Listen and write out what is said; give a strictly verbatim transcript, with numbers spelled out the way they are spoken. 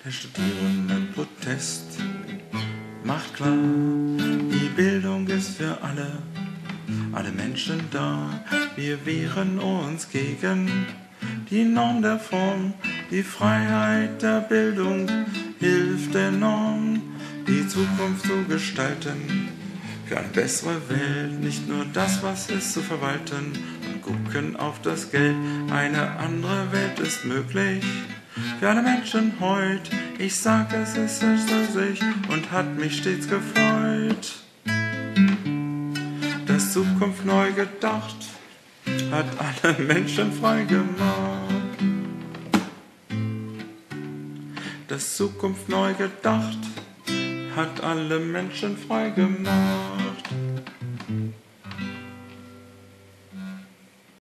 Der studierende Protest macht klar, die Bildung ist für alle, alle Menschen da. Wir wehren uns gegen die Norm der Form, die Freiheit der Bildung hilft enorm, die Zukunft zu gestalten, für eine bessere Welt, nicht nur das, was ist, zu verwalten und gucken auf das Geld. Eine andere Welt ist möglich für alle Menschen heut. Ich sag, es ist sich und hat mich stets gefreut. Das Zukunft neu gedacht hat alle Menschen frei gemacht. Das Zukunft neu gedacht hat alle Menschen frei gemacht.